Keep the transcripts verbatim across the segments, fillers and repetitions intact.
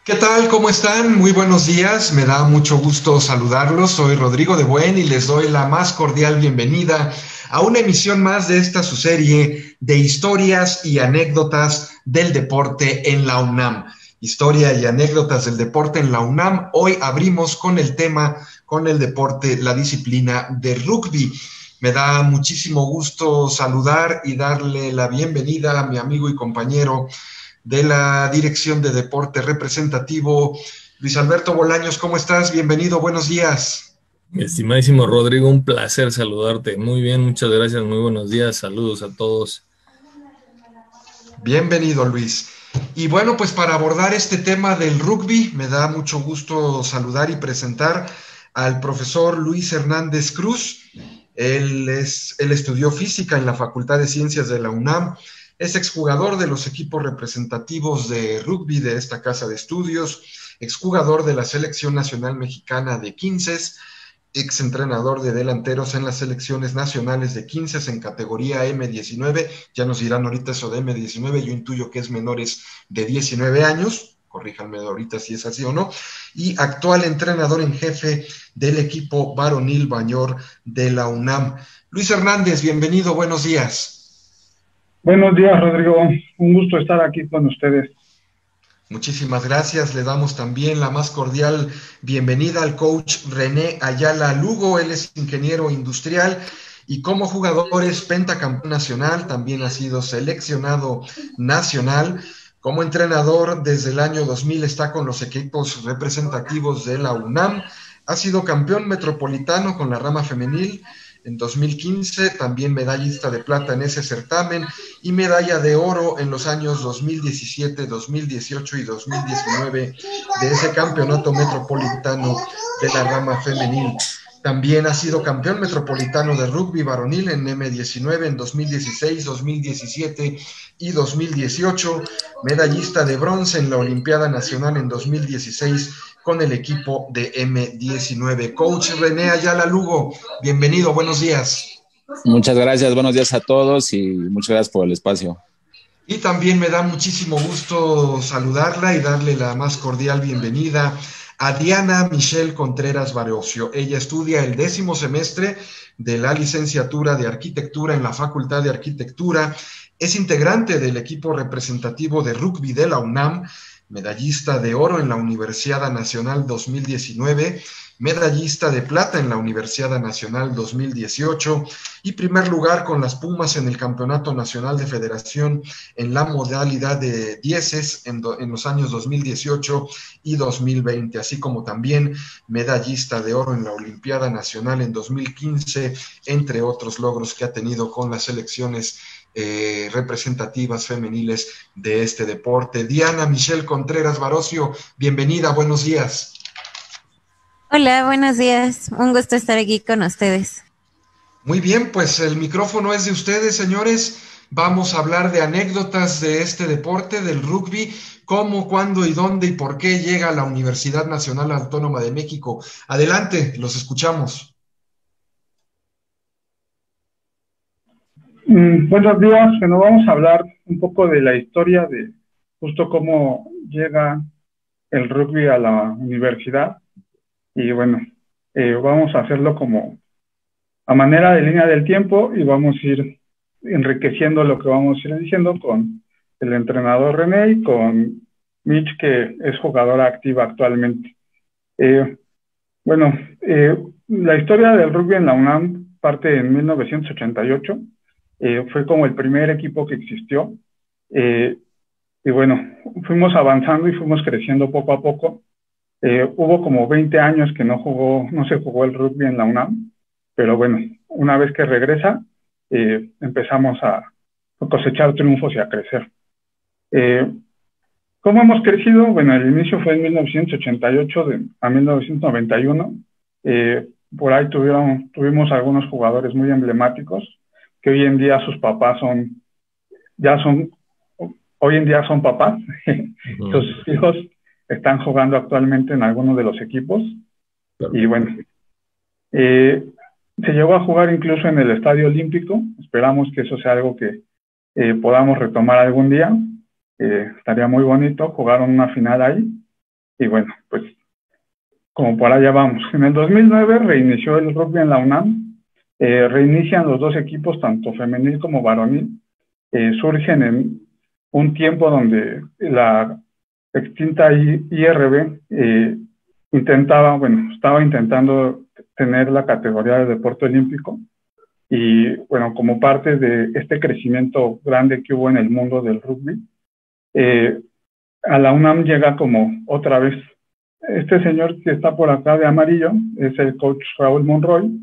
¿Qué tal? ¿Cómo están? Muy buenos días. Me da mucho gusto saludarlos. Soy Rodrigo de Buen y les doy la más cordial bienvenida a una emisión más de esta su serie de historias y anécdotas del deporte en la UNAM. Historia y anécdotas del deporte en la UNAM. Hoy abrimos con el tema, con el deporte, la disciplina de rugby. Me da muchísimo gusto saludar y darle la bienvenida a mi amigo y compañero de la Dirección de Deporte Representativo. Luis Alberto Bolaños, ¿cómo estás? Bienvenido, buenos días. Mi estimadísimo Rodrigo, un placer saludarte. Muy bien, muchas gracias, muy buenos días, saludos a todos. Bienvenido, Luis. Y bueno, pues para abordar este tema del rugby, me da mucho gusto saludar y presentar al profesor Luis Hernández Cruz. Él, es, él estudió física en la Facultad de Ciencias de la UNAM, es exjugador de los equipos representativos de rugby de esta casa de estudios, exjugador de la Selección Nacional Mexicana de quince, exentrenador de delanteros en las selecciones nacionales de quince en categoría eme diecinueve. Ya nos dirán ahorita eso de eme diecinueve, yo intuyo que es menores de diecinueve años, corríjanme ahorita si es así o no, y actual entrenador en jefe del equipo varonil mayor de la UNAM. Luis Hernández, bienvenido, buenos días. Buenos días, Rodrigo. Un gusto estar aquí con ustedes. Muchísimas gracias. Le damos también la más cordial bienvenida al coach René Ayala Lugo. Él es ingeniero industrial y como jugador es pentacampeón nacional. También ha sido seleccionado nacional. Como entrenador desde el año dos mil está con los equipos representativos de la UNAM. Ha sido campeón metropolitano con la rama femenil en dos mil quince, también medallista de plata en ese certamen y medalla de oro en los años dos mil diecisiete, dos mil dieciocho y dos mil diecinueve de ese campeonato metropolitano de la rama femenil. También ha sido campeón metropolitano de rugby varonil en eme diecinueve en dos mil dieciséis, dos mil diecisiete y dos mil dieciocho, medallista de bronce en la Olimpiada Nacional en dos mil dieciséis con el equipo de eme diecinueve. Coach René Ayala Lugo, bienvenido, buenos días. Muchas gracias, buenos días a todos y muchas gracias por el espacio. Y también me da muchísimo gusto saludarla y darle la más cordial bienvenida a Diana Michelle Contreras Barocio. Ella estudia el décimo semestre de la licenciatura de Arquitectura en la Facultad de Arquitectura. Es integrante del equipo representativo de rugby de la UNAM, medallista de oro en la Universidad Nacional dos mil diecinueve, medallista de plata en la Universidad Nacional dos mil dieciocho y primer lugar con las Pumas en el Campeonato Nacional de Federación en la modalidad de dieces en, do, en los años dos mil dieciocho y dos mil veinte, así como también medallista de oro en la Olimpiada Nacional en dos mil quince, entre otros logros que ha tenido con las selecciones eh, representativas femeniles de este deporte. Diana Michelle Contreras Barocio, bienvenida, buenos días. Hola, buenos días. Un gusto estar aquí con ustedes. Muy bien, pues el micrófono es de ustedes, señores. Vamos a hablar de anécdotas de este deporte, del rugby, cómo, cuándo y dónde y por qué llega a la Universidad Nacional Autónoma de México. Adelante, los escuchamos. Mm, buenos días. Bueno, vamos a hablar un poco de la historia de justo cómo llega el rugby a la universidad. Y bueno, eh, vamos a hacerlo como a manera de línea del tiempo y vamos a ir enriqueciendo lo que vamos a ir diciendo con el entrenador René y con Mitch, que es jugadora activa actualmente. Eh, bueno, eh, la historia del rugby en la UNAM parte en mil novecientos ochenta y ocho, eh, fue como el primer equipo que existió, eh, y bueno, fuimos avanzando y fuimos creciendo poco a poco. Eh, hubo como veinte años que no jugó, no se jugó el rugby en la UNAM, pero bueno, una vez que regresa, eh, empezamos a cosechar triunfos y a crecer. Eh, ¿Cómo hemos crecido? Bueno, el inicio fue en mil novecientos ochenta y ocho de, a mil novecientos noventa y uno. Eh, por ahí tuvieron, tuvimos algunos jugadores muy emblemáticos que hoy en día sus papás son, ya son, hoy en día son papás. Uh-huh. Sus hijos están jugando actualmente en algunos de los equipos. Claro. Y bueno, eh, se llegó a jugar incluso en el Estadio Olímpico. Esperamos que eso sea algo que eh, podamos retomar algún día. Eh, estaría muy bonito, jugaron una final ahí. y bueno, pues como por allá vamos. En el dos mil nueve reinició el rugby en la UNAM, eh, reinician los dos equipos, tanto femenil como varonil, eh, surgen en un tiempo donde la extinta I R B eh, intentaba, bueno, estaba intentando tener la categoría de deporte olímpico, y bueno, como parte de este crecimiento grande que hubo en el mundo del rugby, eh, a la UNAM llega como otra vez. Este señor que está por acá de amarillo es el coach Raúl Monroy.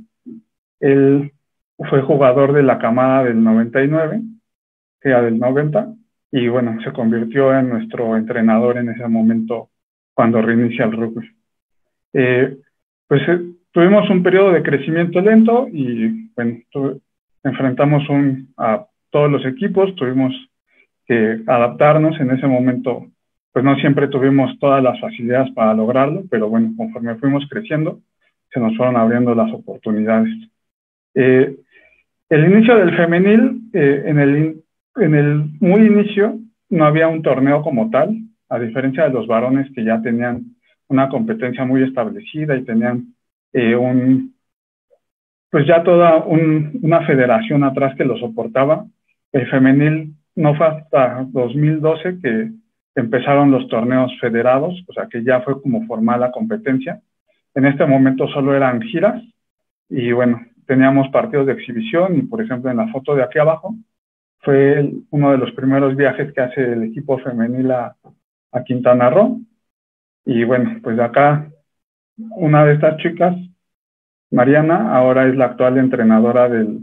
Él fue jugador de la camada del noventa y nueve, que era del noventa, y bueno, se convirtió en nuestro entrenador en ese momento cuando reinicia el rugby. Eh, pues eh, tuvimos un periodo de crecimiento lento y bueno, tu, enfrentamos un, a todos los equipos, tuvimos que adaptarnos. En ese momento pues no siempre tuvimos todas las facilidades para lograrlo, pero bueno, conforme fuimos creciendo, se nos fueron abriendo las oportunidades. Eh, el inicio del femenil, eh, en, el, en el muy inicio, no había un torneo como tal, a diferencia de los varones que ya tenían una competencia muy establecida y tenían eh, un, pues ya toda un, una federación atrás que lo soportaba. El femenil no fue hasta dos mil doce que empezaron los torneos federados, o sea que ya fue como formal la competencia. En este momento solo eran giras y bueno, teníamos partidos de exhibición y por ejemplo en la foto de aquí abajo fue el, uno de los primeros viajes que hace el equipo femenil a, a Quintana Roo. Y bueno, pues de acá una de estas chicas, Mariana, ahora es la actual entrenadora del,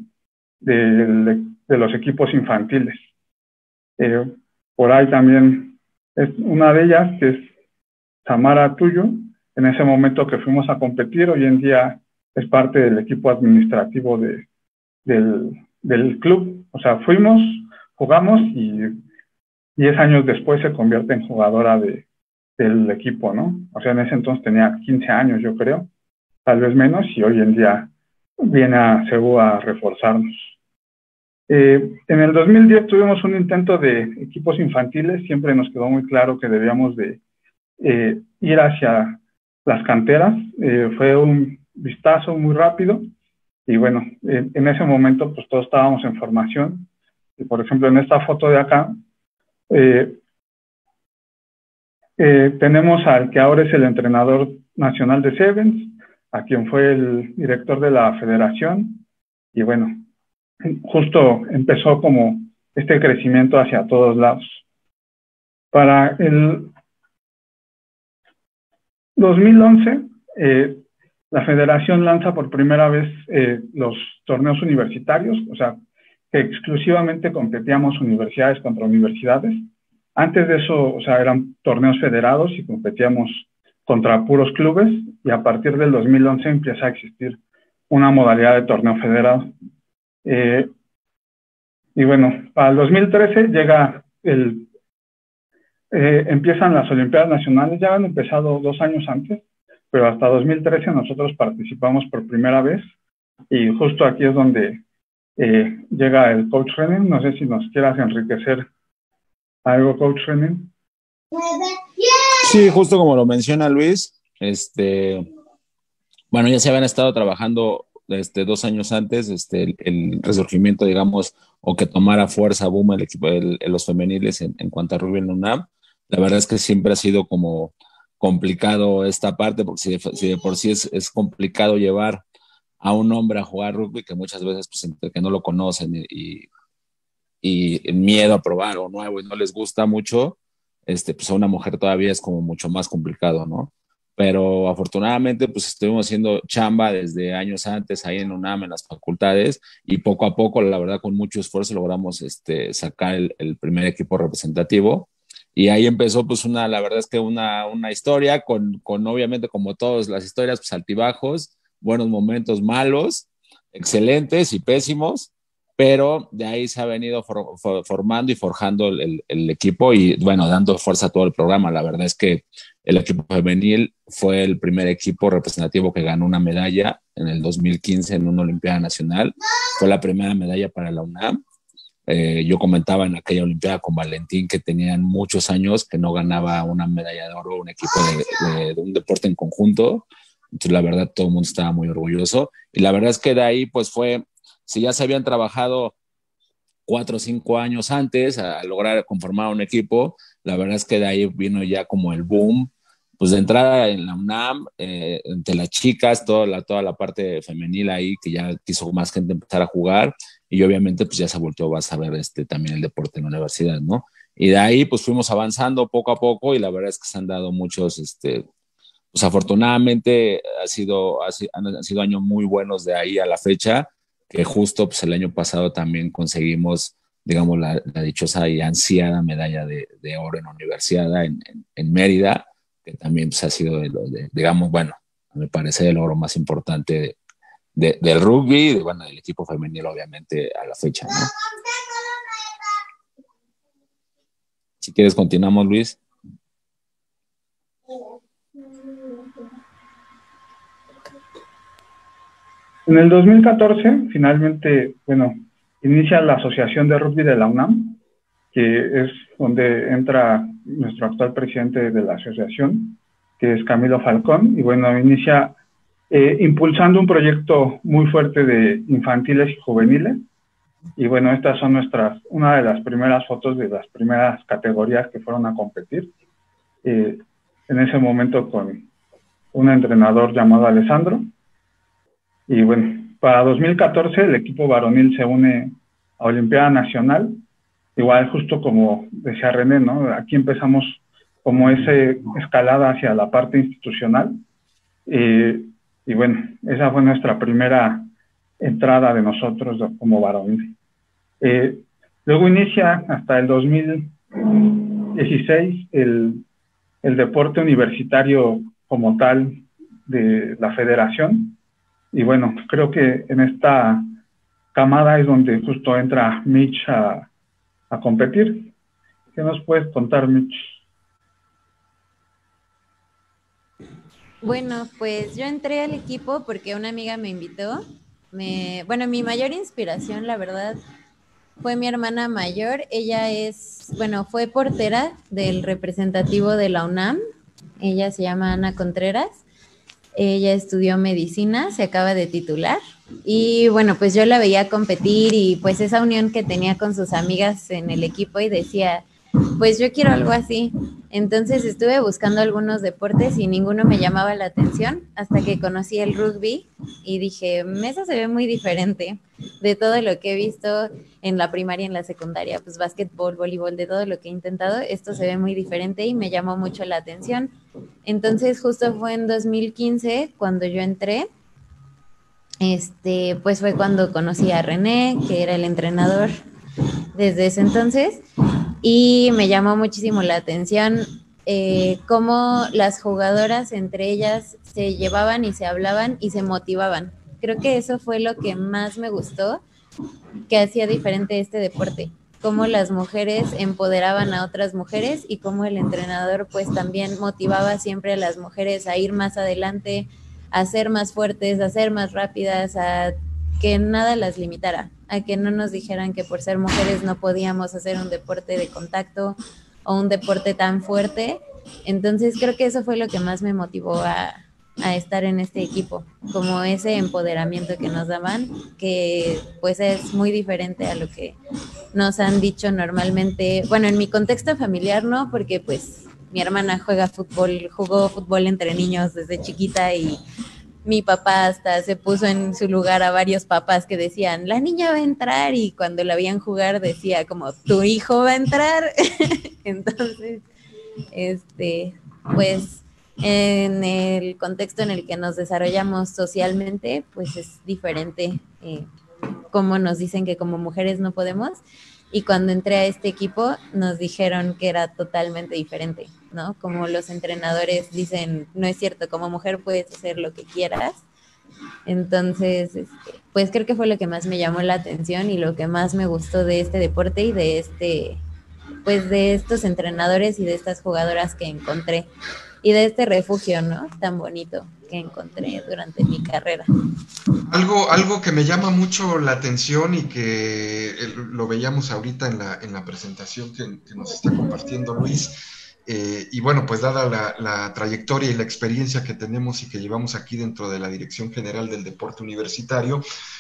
del, de los equipos infantiles. Eh, por ahí también es una de ellas, que es Samara Tuyo. En ese momento que fuimos a competir, hoy en día es parte del equipo administrativo de, del, del club. O sea, fuimos, jugamos y diez años después se convierte en jugadora de, del equipo, ¿no? O sea, en ese entonces tenía quince años, yo creo, tal vez menos, y hoy en día viene a Cebu a reforzarnos. Eh, en el dos mil diez tuvimos un intento de equipos infantiles. Siempre nos quedó muy claro que debíamos de eh, ir hacia las canteras. Eh, fue un vistazo muy rápido y bueno, eh, en ese momento pues todos estábamos en formación. Y por ejemplo en esta foto de acá eh, eh, tenemos al que ahora es el entrenador nacional de Sevens, a quien fue el director de la federación, y bueno, justo empezó como este crecimiento hacia todos lados. Para el dos mil once, eh, la federación lanza por primera vez eh, los torneos universitarios, o sea, que exclusivamente competíamos universidades contra universidades. Antes de eso, o sea, eran torneos federados y competíamos contra puros clubes, y a partir del dos mil once empieza a existir una modalidad de torneo federado. Eh, y bueno, para el dos mil trece llega el, eh, empiezan las Olimpiadas Nacionales. Ya han empezado dos años antes, pero hasta dos mil trece nosotros participamos por primera vez, y justo aquí es donde eh, llega el coach René. No sé si nos quieras enriquecer algo, coach René. Sí, justo como lo menciona Luis, este, bueno, ya se habían estado trabajando Este, dos años antes, este, el, el resurgimiento, digamos, o que tomara fuerza, boom, el equipo de los femeniles en, en cuanto a rugby en UNAM. La verdad es que siempre ha sido como complicado esta parte, porque si de, si de por sí es, es complicado llevar a un hombre a jugar rugby, que muchas veces, pues, entre que no lo conocen y, y el miedo a probar algo nuevo y no les gusta mucho, este, pues a una mujer todavía es como mucho más complicado, ¿no? Pero afortunadamente pues estuvimos haciendo chamba desde años antes ahí en UNAM, en las facultades, y poco a poco, la verdad, con mucho esfuerzo logramos este, sacar el, el primer equipo representativo, y ahí empezó pues una, la verdad es que una, una historia con, con obviamente como todas las historias, pues altibajos, buenos momentos, malos, excelentes y pésimos, pero de ahí se ha venido for, for, formando y forjando el, el, el equipo y bueno, dando fuerza a todo el programa. La verdad es que el equipo femenil fue el primer equipo representativo que ganó una medalla en el dos mil quince en una Olimpiada Nacional. Fue la primera medalla para la UNAM. Eh, yo comentaba en aquella Olimpiada con Valentín que tenían muchos años que no ganaba una medalla de oro un equipo de, de, de un deporte en conjunto. Entonces, la verdad, todo el mundo estaba muy orgulloso. Y la verdad es que de ahí, pues fue, si ya se habían trabajado cuatro o cinco años antes a, a lograr conformar un equipo, la verdad es que de ahí vino ya como el boom, pues de entrada en la UNAM, eh, entre las chicas, toda la, toda la parte femenil ahí, que ya quiso más gente empezar a jugar, y obviamente pues ya se volteó, vas a ver este, también el deporte en la universidad, ¿no? Y de ahí pues fuimos avanzando poco a poco, y la verdad es que se han dado muchos, este, pues afortunadamente ha sido, ha sido, han sido años muy buenos de ahí a la fecha, que justo pues el año pasado también conseguimos, digamos, la, la dichosa y ansiada medalla de, de oro en la universidad en, en, en Mérida, que también pues, ha sido, de, de, digamos, bueno, me parece el logro más importante de, de, del rugby y de, bueno, del equipo femenil, obviamente, a la fecha, ¿no? Si quieres, continuamos, Luis. En el dos mil catorce, finalmente, bueno, inicia la Asociación de Rugby de la UNAM, que es donde entra nuestro actual presidente de la asociación, que es Camilo Falcón, y bueno, inicia eh, impulsando un proyecto muy fuerte de infantiles y juveniles, y bueno, estas son nuestras, una de las primeras fotos de las primeras categorías que fueron a competir, eh, en ese momento con un entrenador llamado Alessandro, y bueno, para dos mil catorce el equipo varonil se une a Olimpiada Nacional, igual justo como decía René, ¿no? Aquí empezamos como esa escalada hacia la parte institucional, eh, y bueno, esa fue nuestra primera entrada de nosotros como varonil. Eh, luego inicia hasta el dos mil dieciséis el, el deporte universitario como tal de la federación, y bueno, creo que en esta camada es donde justo entra Mitch a, a competir. ¿Qué nos puedes contar, Mitch? Bueno, pues yo entré al equipo porque una amiga me invitó. Me, bueno, mi mayor inspiración, la verdad, fue mi hermana mayor. Ella es, bueno, fue portera del representativo de la UNAM. Ella se llama Ana Contreras. Ella estudió medicina, se acaba de titular. Y bueno, pues yo la veía competir y pues esa unión que tenía con sus amigas en el equipo y decía, pues yo quiero algo así. Entonces estuve buscando algunos deportes y ninguno me llamaba la atención hasta que conocí el rugby y dije, eso se ve muy diferente de todo lo que he visto en la primaria, en la secundaria, pues básquetbol, voleibol, de todo lo que he intentado, esto se ve muy diferente y me llamó mucho la atención. Entonces justo fue en dos mil quince cuando yo entré, este, pues fue cuando conocí a René, que era el entrenador desde ese entonces, y me llamó muchísimo la atención eh, cómo las jugadoras entre ellas se llevaban y se hablaban y se motivaban. Creo que eso fue lo que más me gustó, que hacía diferente este deporte, cómo las mujeres empoderaban a otras mujeres y cómo el entrenador pues también motivaba siempre a las mujeres a ir más adelante, a ser más fuertes, a ser más rápidas, a que nada las limitara, a que no nos dijeran que por ser mujeres no podíamos hacer un deporte de contacto o un deporte tan fuerte. Entonces creo que eso fue lo que más me motivó a, a estar en este equipo, como ese empoderamiento que nos daban, que pues es muy diferente a lo que nos han dicho normalmente. Bueno, en mi contexto familiar no, porque pues mi hermana juega fútbol, jugó fútbol entre niños desde chiquita y mi papá hasta se puso en su lugar a varios papás que decían, la niña va a entrar, y cuando la veían jugar decía como, tu hijo va a entrar. Entonces, este, pues en el contexto en el que nos desarrollamos socialmente, pues es diferente, eh, como nos dicen que como mujeres no podemos, y cuando entré a este equipo nos dijeron que era totalmente diferente, ¿no? Como los entrenadores dicen, no es cierto, como mujer puedes hacer lo que quieras. Entonces, este, pues creo que fue lo que más me llamó la atención y lo que más me gustó de este deporte y de este, pues de estos entrenadores y de estas jugadoras que encontré. y de este refugio, ¿no? Tan bonito que encontré durante mi carrera. Algo, algo que me llama mucho la atención y que eh, lo veíamos ahorita en la, en la presentación que, que nos está compartiendo Luis, eh, y bueno, pues dada la, la trayectoria y la experiencia que tenemos y que llevamos aquí dentro de la Dirección General del Deporte Universitario,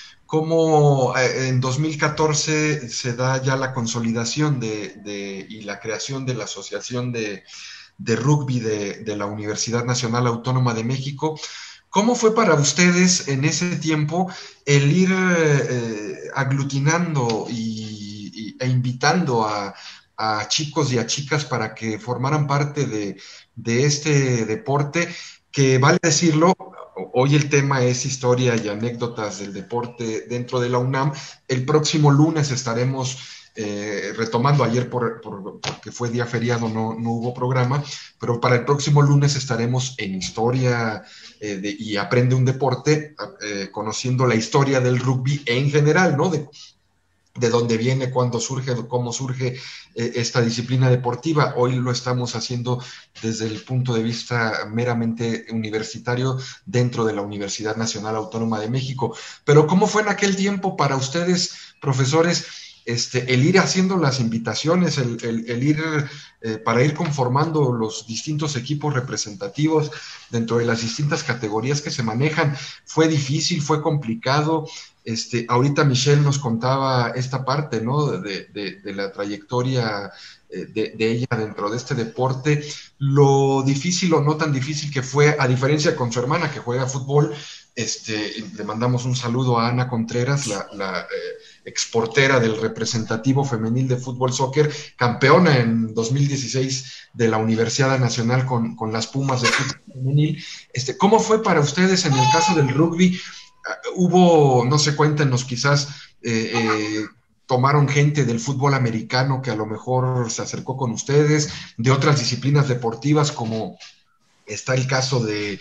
cómo eh, en dos mil catorce se da ya la consolidación de, de, y la creación de la Asociación de, de Rugby de, de la Universidad Nacional Autónoma de México. ¿Cómo fue para ustedes en ese tiempo el ir eh, aglutinando y, y, e invitando a, a chicos y a chicas para que formaran parte de, de este deporte que, vale decirlo, hoy el tema es historia y anécdotas del deporte dentro de la UNAM? El próximo lunes estaremos eh, retomando, ayer por, por, porque fue día feriado no, no hubo programa, pero para el próximo lunes estaremos en historia eh, de, y aprende un deporte, eh, conociendo la historia del rugby en general, ¿no? De, de dónde viene, cuándo surge, cómo surge eh, esta disciplina deportiva. Hoy lo estamos haciendo desde el punto de vista meramente universitario dentro de la Universidad Nacional Autónoma de México. Pero ¿cómo fue en aquel tiempo para ustedes, profesores, este, el ir haciendo las invitaciones, el, el, el ir eh, para ir conformando los distintos equipos representativos dentro de las distintas categorías que se manejan? ¿Fue difícil, fue complicado? Este, ahorita Michelle nos contaba esta parte, ¿no? De, de, de la trayectoria eh, de, de ella dentro de este deporte, lo difícil o no tan difícil que fue, a diferencia con su hermana que juega fútbol. Este, le mandamos un saludo a Ana Contreras, la, la eh, exportera del representativo femenil de fútbol soccer, campeona en dos mil dieciséis de la Universidad Nacional con, con las Pumas de fútbol femenil. Este, ¿cómo fue para ustedes en el caso del rugby? Hubo, no sé, cuéntenos, quizás eh, eh, tomaron gente del fútbol americano que a lo mejor se acercó con ustedes, de otras disciplinas deportivas, como está el caso de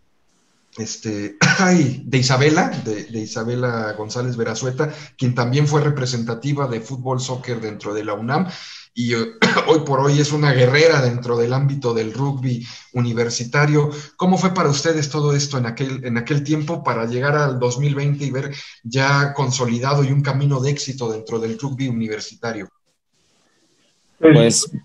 este, ay, de Isabela, de, de Isabela González Verazueta, quien también fue representativa de fútbol soccer dentro de la UNAM, y uh, hoy por hoy es una guerrera dentro del ámbito del rugby universitario. ¿Cómo fue para ustedes todo esto en aquel, en aquel tiempo para llegar al dos mil veinte y ver ya consolidado y un camino de éxito dentro del rugby universitario? Pues...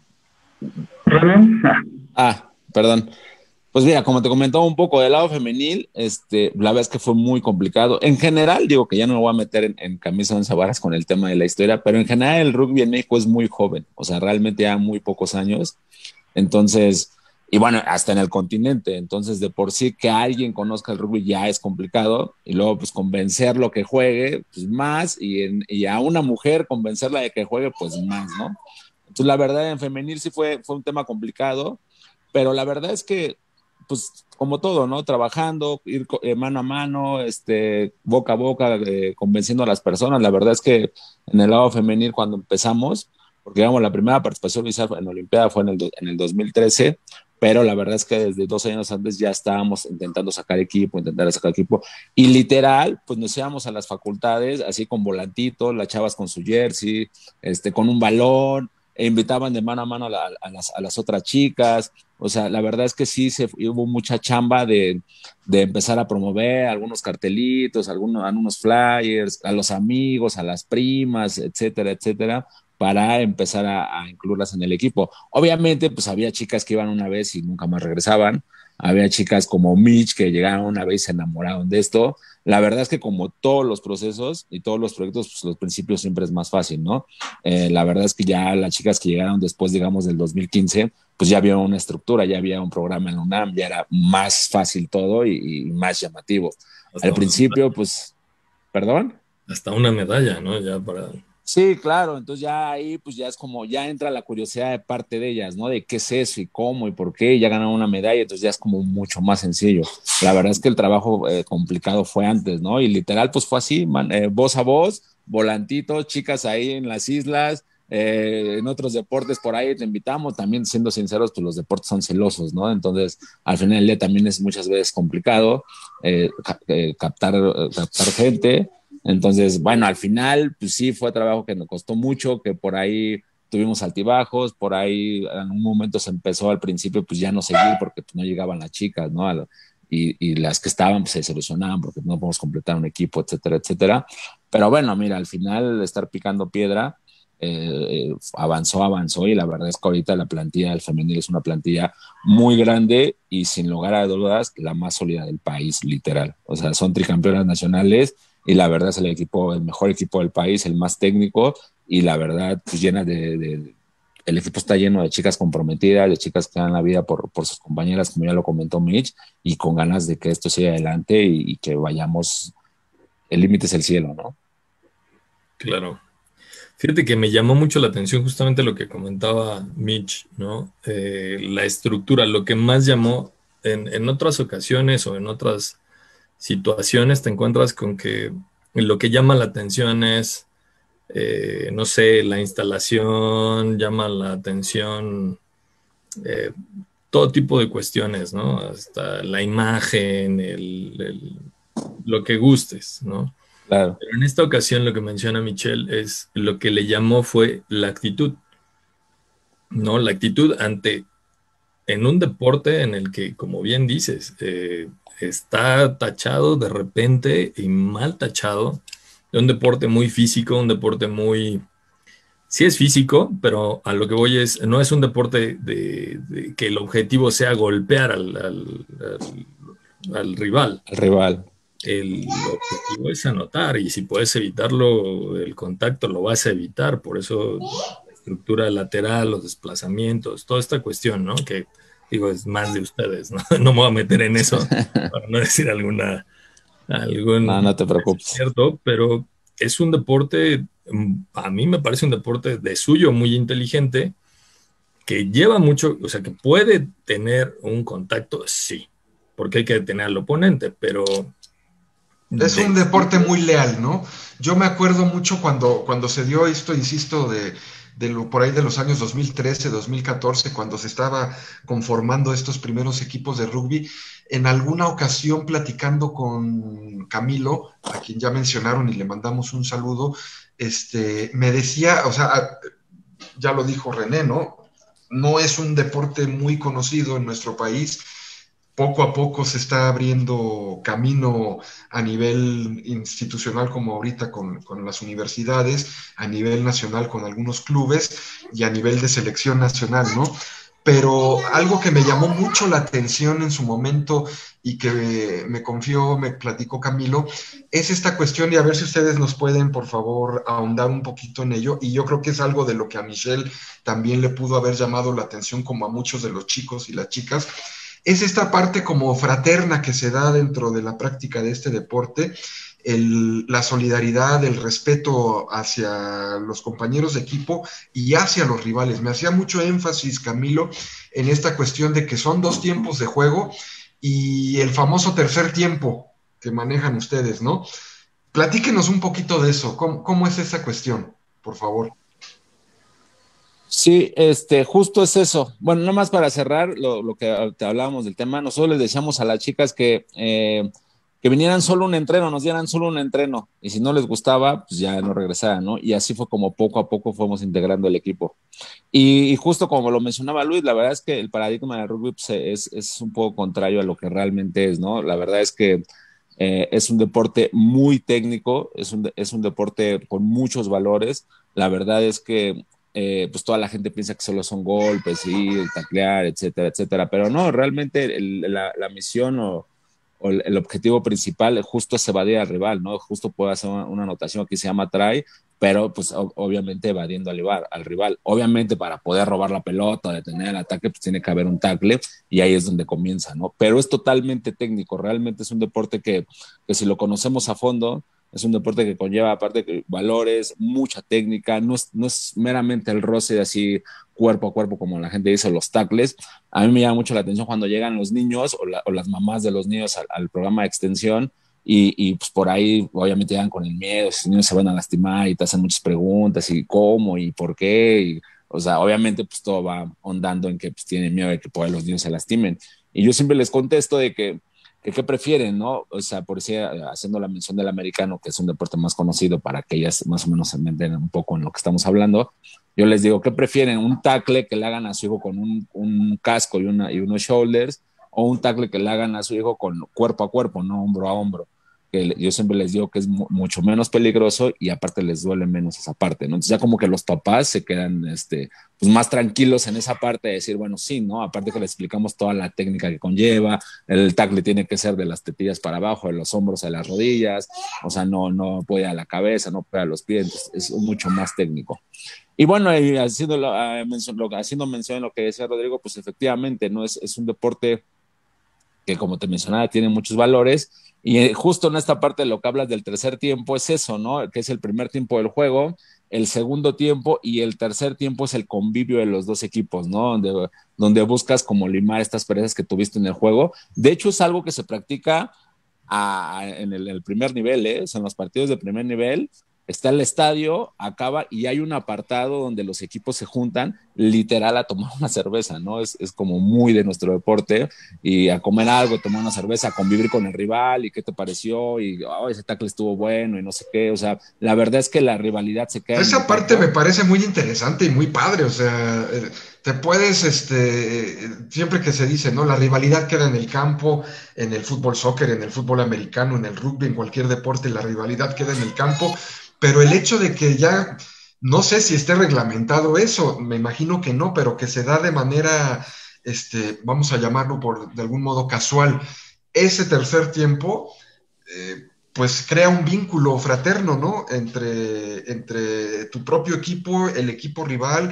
Ah, perdón. Pues mira, como te comentaba un poco del lado femenil, este, la verdad es que fue muy complicado. En general, digo que ya no me voy a meter en, en camisa de once varas con el tema de la historia, pero en general el rugby en México es muy joven, o sea, realmente ya muy pocos años. Entonces, y bueno, hasta en el continente, entonces de por sí que alguien conozca el rugby ya es complicado, y luego pues convencerlo que juegue, pues más, y, en, y a una mujer convencerla de que juegue, pues más, ¿no? Entonces la verdad en femenil sí fue, fue un tema complicado, pero la verdad es que pues como todo, ¿no? Trabajando, ir eh, mano a mano, este, boca a boca, eh, convenciendo a las personas. La verdad es que en el lado femenil cuando empezamos, porque digamos la primera participación en la Olimpiada fue en el, en el dos mil trece, pero la verdad es que desde dos años antes ya estábamos intentando sacar equipo, intentar sacar equipo, y literal, pues nos íbamos a las facultades, así con volantitos, las chavas con su jersey, este, con un balón, e invitaban de mano a mano a, la, a, las, a las otras chicas. O sea, la verdad es que sí se, hubo mucha chamba de, de empezar a promover algunos cartelitos, algunos, algunos flyers, a los amigos, a las primas, etcétera, etcétera, para empezar a, a incluirlas en el equipo. Obviamente, pues había chicas que iban una vez y nunca más regresaban. Había chicas como Mitch que llegaron una vez y se enamoraron de esto. La verdad es que como todos los procesos y todos los proyectos, pues los principios siempre es más fácil, ¿no? Eh, la verdad es que ya las chicas que llegaron después, digamos, del dos mil quince, pues ya había una estructura, ya había un programa en la UNAM, ya era más fácil todo y, y más llamativo. Hasta Al principio, pues, ¿perdón? Hasta una medalla, ¿no? Ya para... Sí, claro, entonces ya ahí pues ya es como, ya entra la curiosidad de parte de ellas, ¿no? De qué es eso y cómo y por qué, y ya ganaron una medalla, entonces ya es como mucho más sencillo. La verdad es que el trabajo eh, complicado fue antes, ¿no? Y literal pues fue así, man, eh, voz a voz, volantitos, chicas ahí en las islas, eh, en otros deportes por ahí te invitamos, también siendo sinceros, pues los deportes son celosos, ¿no? Entonces al final del día también es muchas veces complicado eh, ca eh, captar, eh, captar gente. Entonces, bueno, al final, pues sí, fue trabajo que nos costó mucho, que por ahí tuvimos altibajos, por ahí en un momento se empezó al principio pues ya no seguir porque pues, no llegaban las chicas, ¿no? A, y, y las que estaban pues se solucionaban porque no podemos completar un equipo, etcétera, etcétera. Pero bueno, mira, al final estar picando piedra, eh, avanzó, avanzó y la verdad es que ahorita la plantilla del femenil es una plantilla muy grande y sin lugar a dudas la más sólida del país, literal. O sea, son tricampeonas nacionales y la verdad es el equipo, el mejor equipo del país, el más técnico y la verdad pues llena de, de el equipo está lleno de chicas comprometidas, de chicas que dan la vida por, por sus compañeras, como ya lo comentó Mitch, y con ganas de que esto siga adelante y, y que vayamos, el límite es el cielo, ¿no? Claro. Fíjate que me llamó mucho la atención justamente lo que comentaba Mitch, ¿no? Eh, la estructura, lo que más llamó en, en otras ocasiones o en otras situaciones te encuentras con que lo que llama la atención es, eh, no sé, la instalación, llama la atención eh, todo tipo de cuestiones, ¿no? Hasta la imagen, el, el, lo que gustes, ¿no? Claro. Pero en esta ocasión lo que menciona Michelle es lo que le llamó fue la actitud, ¿no? La actitud ante, en un deporte en el que, como bien dices, eh, está tachado de repente y mal tachado, de un deporte muy físico, un deporte muy... Sí es físico, pero a lo que voy es, no es un deporte de, de que el objetivo sea golpear al, al, al, al rival. Al rival. El objetivo es anotar y si puedes evitarlo, el contacto lo vas a evitar. Por eso la estructura lateral, los desplazamientos, toda esta cuestión, ¿no? Que digo, es más de ustedes, ¿no? No me voy a meter en eso para no decir alguna... Algún, no, no te preocupes. Es cierto, pero es un deporte, a mí me parece un deporte de suyo muy inteligente, que lleva mucho, o sea, que puede tener un contacto, sí, porque hay que detener al oponente, pero... Es un deporte muy leal, ¿no? Yo me acuerdo mucho cuando, cuando se dio esto, insisto, de, de lo, por ahí de los años dos mil trece, dos mil catorce, cuando se estaba conformando estos primeros equipos de rugby, en alguna ocasión platicando con Camilo, a quien ya mencionaron y le mandamos un saludo, este, me decía, o sea, ya lo dijo René, ¿no? No es un deporte muy conocido en nuestro país. Poco a poco se está abriendo camino a nivel institucional, como ahorita con, con las universidades, a nivel nacional con algunos clubes y a nivel de selección nacional, ¿no? Pero algo que me llamó mucho la atención en su momento y que me, me confió, me platicó Camilo, es esta cuestión, y a ver si ustedes nos pueden, por favor, ahondar un poquito en ello, y yo creo que es algo de lo que a Michelle también le pudo haber llamado la atención, como a muchos de los chicos y las chicas, es esta parte como fraterna que se da dentro de la práctica de este deporte, el, la solidaridad, el respeto hacia los compañeros de equipo y hacia los rivales. Me hacía mucho énfasis, Camilo, en esta cuestión de que son dos tiempos de juego y el famoso tercer tiempo que manejan ustedes, ¿no? Platíquenos un poquito de eso. ¿Cómo, cómo es esa cuestión, por favor? Sí, este, justo es eso. Bueno, nada más para cerrar lo, lo que te hablábamos del tema, nosotros les decíamos a las chicas que, eh, que vinieran solo un entreno, nos dieran solo un entreno, y si no les gustaba, pues ya no regresaran, ¿no? Y así fue como poco a poco fuimos integrando el equipo. Y, y justo como lo mencionaba Luis, la verdad es que el paradigma del rugby pues, es, es un poco contrario a lo que realmente es, ¿no? La verdad es que eh, es un deporte muy técnico, es un, es un deporte con muchos valores. La verdad es que Eh, pues toda la gente piensa que solo son golpes, sí, el taclear, etcétera, etcétera, pero no, realmente el, la, la misión o, o el objetivo principal justo es evadir al rival, ¿no? Justo puede hacer una, una anotación que se llama try, pero pues obviamente evadiendo al rival, al rival. Obviamente para poder robar la pelota, detener el ataque, pues tiene que haber un tackle y ahí es donde comienza, ¿no? Pero es totalmente técnico, realmente es un deporte que, que si lo conocemos a fondo, es un deporte que conlleva aparte que valores, mucha técnica, no es, no es meramente el roce de así cuerpo a cuerpo como la gente dice, los tackles. A mí me llama mucho la atención cuando llegan los niños o, la, o las mamás de los niños al, al programa de extensión y, y pues por ahí obviamente llegan con el miedo, si los niños se van a lastimar y te hacen muchas preguntas y cómo y por qué, y, o sea, obviamente pues todo va ondando en que pues tienen miedo de que por ahí los niños se lastimen. Y yo siempre les contesto de que ¿qué prefieren, no? O sea, por decir, haciendo la mención del americano, que es un deporte más conocido para que ellas más o menos se meten un poco en lo que estamos hablando, Yo les digo, ¿qué prefieren? ¿Un tackle que le hagan a su hijo con un, un casco y, una, y unos shoulders? ¿O un tackle que le hagan a su hijo con cuerpo a cuerpo, no hombro a hombro? Que yo siempre les digo que es mu mucho menos peligroso y aparte les duele menos esa parte, ¿no? Entonces ya como que los papás se quedan este, pues más tranquilos en esa parte de decir, bueno, sí, ¿no? Aparte que les explicamos toda la técnica que conlleva, el tackle tiene que ser de las tetillas para abajo, de los hombros a las rodillas, o sea, no, no puede a la cabeza, no puede a los pies, es mucho más técnico. Y bueno, y haciendo, uh, mención, lo, haciendo mención en lo que decía Rodrigo, pues efectivamente, ¿no? Es, es un deporte que, como te mencionaba, tiene muchos valores. Y justo en esta parte de lo que hablas del tercer tiempo es eso, ¿no? Que es el primer tiempo del juego, el segundo tiempo y el tercer tiempo es el convivio de los dos equipos, ¿no? Donde, donde buscas como limar estas perezas que tuviste en el juego. De hecho, es algo que se practica a, a, en, el, el primer nivel, ¿eh? O sea, en los partidos de primer nivel. Está el estadio, acaba y hay un apartado donde los equipos se juntan literal a tomar una cerveza, ¿no? Es, es como muy de nuestro deporte y a comer algo, tomar una cerveza, a convivir con el rival y qué te pareció y oh, ese tackle estuvo bueno y no sé qué, o sea, la verdad es que la rivalidad se queda. Esa parte me parece muy interesante y muy padre, o sea, te puedes, este, siempre que se dice, ¿no? La rivalidad queda en el campo, en el fútbol soccer, en el fútbol americano, en el rugby, en cualquier deporte, la rivalidad queda en el campo. Pero el hecho de que ya, no sé si esté reglamentado eso, me imagino que no, pero que se da de manera, este, vamos a llamarlo por de algún modo casual, ese tercer tiempo, eh, pues crea un vínculo fraterno, ¿no? Entre, entre tu propio equipo, el equipo rival,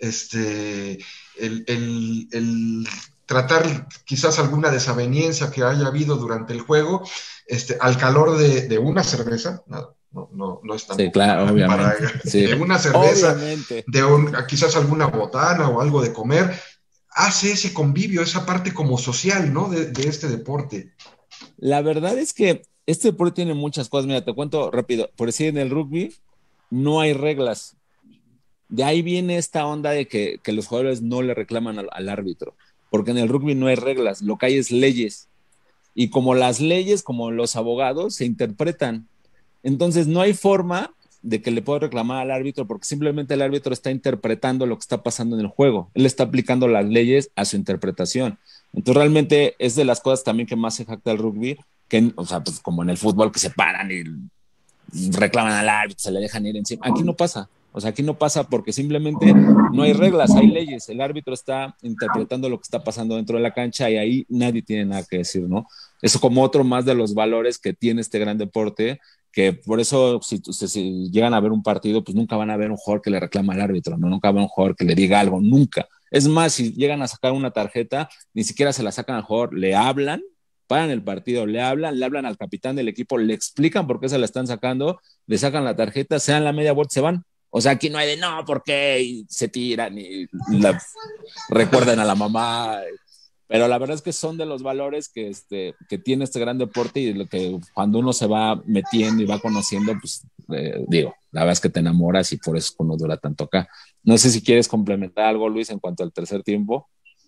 este, el, el, el tratar quizás alguna desaveniencia que haya habido durante el juego, este, al calor de, de una cerveza, nada. No, no, no es tan sí, claro, obviamente. Para, sí. De una cerveza, obviamente. de un, quizás alguna botana o algo de comer, hace ese convivio, esa parte como social, ¿no? De, de este deporte. La verdad es que este deporte tiene muchas cosas. Mira, te cuento rápido. Por decir, en el rugby no hay reglas. De ahí viene esta onda de que, que los jugadores no le reclaman al, al árbitro, porque en el rugby no hay reglas, lo que hay es leyes. Y como las leyes, como los abogados, se interpretan. Entonces no hay forma de que le pueda reclamar al árbitro porque simplemente el árbitro está interpretando lo que está pasando en el juego. Él está aplicando las leyes a su interpretación. Entonces realmente es de las cosas también que más se jacta el rugby, que, o sea, pues como en el fútbol que se paran y reclaman al árbitro, se le dejan ir encima. Aquí no pasa. O sea, aquí no pasa porque simplemente no hay reglas, hay leyes. El árbitro está interpretando lo que está pasando dentro de la cancha y ahí nadie tiene nada que decir, ¿no? Eso como otro más de los valores que tiene este gran deporte, que por eso si, si, si llegan a ver un partido, pues nunca van a ver un jugador que le reclama al árbitro, ¿no? Nunca va a ver un jugador que le diga algo, nunca. Es más, si llegan a sacar una tarjeta, ni siquiera se la sacan al jugador, le hablan, paran el partido, le hablan, le hablan al capitán del equipo, le explican por qué se la están sacando, le sacan la tarjeta, se dan la media vuelta, se van. O sea, aquí no hay de no, ¿por qué? Y se tiran y la, recuerdan a la mamá. Pero la verdad es que son de los valores que, este, que tiene este gran deporte y lo que cuando uno se va metiendo y va conociendo, pues eh, digo, la verdad es que te enamoras y por eso uno dura tanto acá. No sé si quieres complementar algo, Luis, en cuanto al tercer tiempo.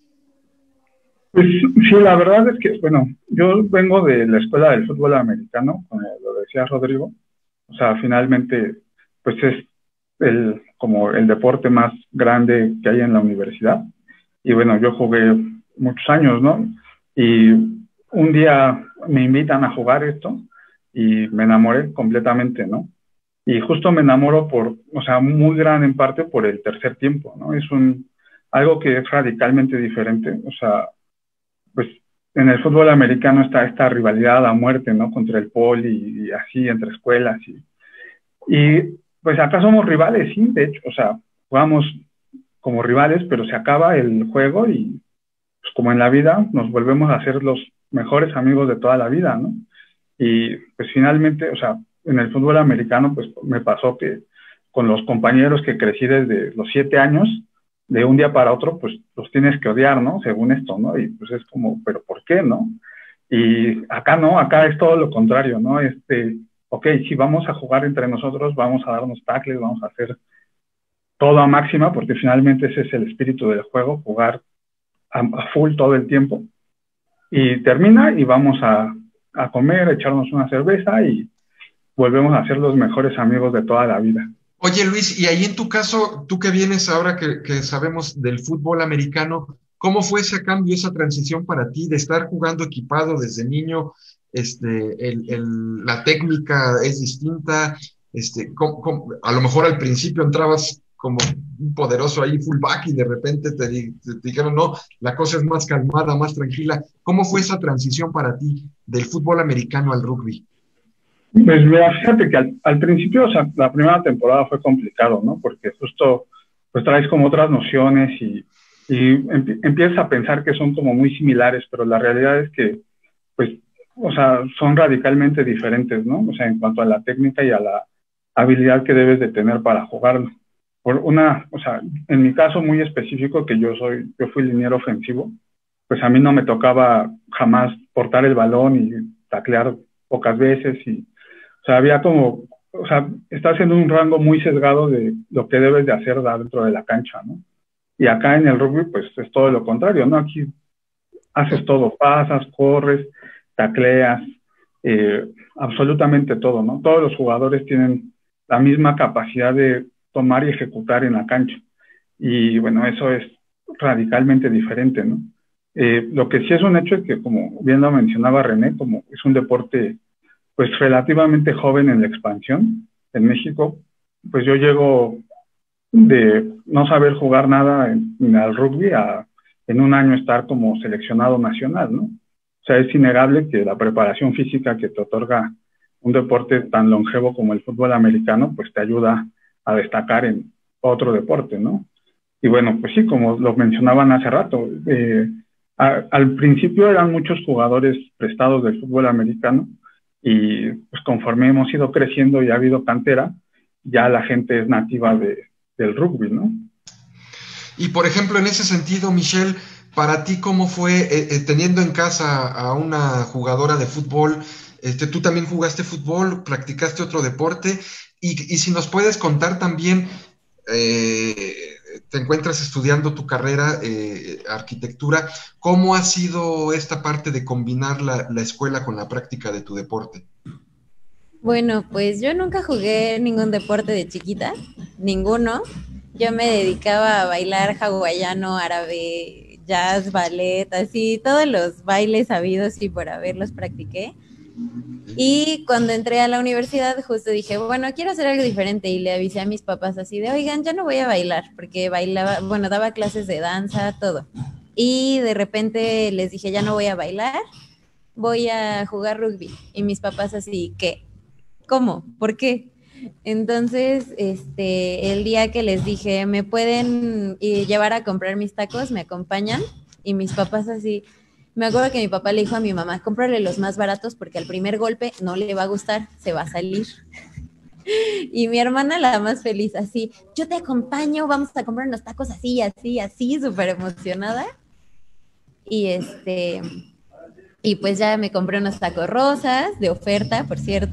Pues sí, la verdad es que, bueno, yo vengo de la escuela del fútbol americano, como lo decía Rodrigo. O sea, finalmente, pues es el, como el deporte más grande que hay en la universidad. Y bueno, yo jugué muchos años, ¿no? Y un día me invitan a jugar esto y me enamoré completamente, ¿no? Y justo me enamoro por, o sea, muy gran en parte por el tercer tiempo, ¿no? Es un, algo que es radicalmente diferente, o sea, pues en el fútbol americano está esta rivalidad a muerte, ¿no? Contra el poli y así, entre escuelas. Y, y pues acá somos rivales, sí, de hecho, o sea, jugamos como rivales, pero se acaba el juego y pues como en la vida nos volvemos a ser los mejores amigos de toda la vida, ¿no? Y pues finalmente, o sea, en el fútbol americano pues me pasó que con los compañeros que crecí desde los siete años, de un día para otro, pues los tienes que odiar, ¿no? Según esto, ¿no? Y pues es como, ¿pero por qué, no? Y acá no, acá es todo lo contrario, ¿no? Este, ok, si vamos a jugar entre nosotros, vamos a darnos tackles, vamos a hacer todo a máxima, porque finalmente ese es el espíritu del juego, jugar a, a full todo el tiempo. Y termina y vamos a, a comer, echarnos una cerveza y volvemos a ser los mejores amigos de toda la vida. Oye, Luis, y ahí en tu caso, tú que vienes ahora que, que sabemos del fútbol americano, ¿cómo fue ese cambio, esa transición para ti de estar jugando equipado desde niño? Este, el, el- la técnica es distinta. Este, ¿cómo- cómo- a lo mejor al principio entrabas como un poderoso ahí fullback y de repente te, di- te dijeron, no, la cosa es más calmada, más tranquila. ¿Cómo fue esa transición para ti del fútbol americano al rugby? Pues mira, fíjate que al, al principio, o sea, la primera temporada fue complicado, ¿no? Porque justo, pues traes como otras nociones y, y empie- empiezas a pensar que son como muy similares, pero la realidad es que, pues, o sea, son radicalmente diferentes, ¿no? O sea, en cuanto a la técnica y a la habilidad que debes de tener para jugarlo. Por una, o sea, en mi caso muy específico, que yo soy, yo fui liniero ofensivo, pues a mí no me tocaba jamás portar el balón y taclear pocas veces y o sea, había como, o sea, estás en un rango muy sesgado de lo que debes de hacer dentro de la cancha, ¿no? Y acá en el rugby, pues es todo lo contrario, ¿no? Aquí haces todo, pasas, corres, tacleas, eh, absolutamente todo, ¿no? Todos los jugadores tienen la misma capacidad de tomar y ejecutar en la cancha. Y bueno, eso es radicalmente diferente, ¿no? Eh, lo que sí es un hecho es que, como bien lo mencionaba René, como es un deporte pues relativamente joven en la expansión en México, pues yo llego de no saber jugar nada en, en al rugby a en un año estar como seleccionado nacional, ¿no? O sea, es innegable que la preparación física que te otorga un deporte tan longevo como el fútbol americano, pues te ayuda a destacar en otro deporte, ¿no? Y bueno, pues sí, como lo mencionaban hace rato, eh, a, al principio eran muchos jugadores prestados del fútbol americano y pues conforme hemos ido creciendo y ha habido cantera, ya la gente es nativa de, del rugby, ¿no? Y por ejemplo, en ese sentido, Michelle, para ti, ¿cómo fue eh, eh, teniendo en casa a una jugadora de fútbol? Este, ¿tú también jugaste fútbol? ¿Practicaste otro deporte? Y, y si nos puedes contar también, eh, te encuentras estudiando tu carrera, eh, arquitectura, ¿cómo ha sido esta parte de combinar la, la escuela con la práctica de tu deporte? Bueno, pues yo nunca jugué ningún deporte de chiquita, ninguno. Yo me dedicaba a bailar hawaiano, árabe, jazz, ballet, así, todos los bailes habidos y por haberlos practiqué. Y cuando entré a la universidad, justo dije, bueno, quiero hacer algo diferente y le avisé a mis papás así de, oigan, ya no voy a bailar, porque bailaba, bueno, daba clases de danza, todo. Y de repente les dije, ya no voy a bailar, voy a jugar rugby. Y mis papás así, ¿qué? ¿Cómo? ¿Por qué? Entonces, este, el día que les dije, ¿me pueden eh, llevar a comprar mis tacos? ¿Me acompañan? Y mis papás así, me acuerdo que mi papá le dijo a mi mamá, cómprale los más baratos porque al primer golpe no le va a gustar, se va a salir. Y mi hermana la más feliz, así, yo te acompaño, vamos a comprar unos tacos así, así, así, súper emocionada. Y este, y pues ya me compré unos tacos rosas, de oferta, por cierto.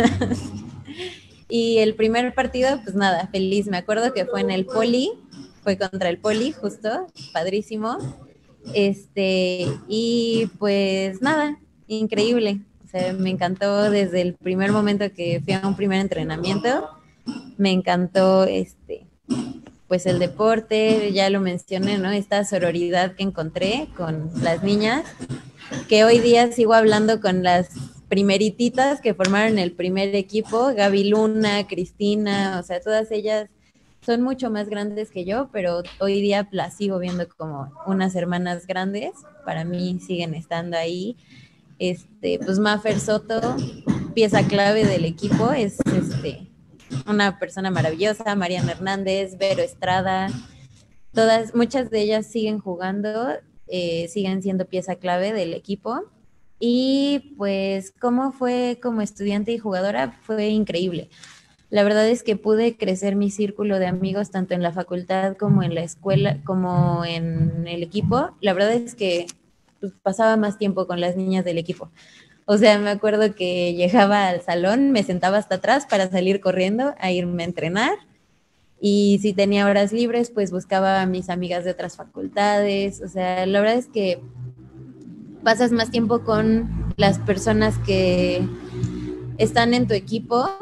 Y el primer partido, pues nada, feliz. Me acuerdo que fue en el Poli, fue contra el Poli, justo, padrísimo. Este, y pues nada, increíble. O sea, me encantó desde el primer momento que fui a un primer entrenamiento. Me encantó este, pues el deporte, ya lo mencioné, ¿no? Esta sororidad que encontré con las niñas, que hoy día sigo hablando con las primerititas que formaron el primer equipo, Gaby Luna, Cristina, o sea, todas ellas son mucho más grandes que yo, pero hoy día las sigo viendo como unas hermanas grandes, para mí siguen estando ahí. Este, pues Mafer Soto, pieza clave del equipo, es este, una persona maravillosa, Mariana Hernández, Vero Estrada, todas, muchas de ellas siguen jugando, eh, siguen siendo pieza clave del equipo. Y pues, ¿cómo fue como estudiante y jugadora? Fue increíble. La verdad es que pude crecer mi círculo de amigos tanto en la facultad como en la escuela, como en el equipo. La verdad es que pues, pasaba más tiempo con las niñas del equipo. O sea, me acuerdo que llegaba al salón, me sentaba hasta atrás para salir corriendo a irme a entrenar. Y si tenía horas libres, pues buscaba a mis amigas de otras facultades. O sea, la verdad es que pasas más tiempo con las personas que están en tu equipo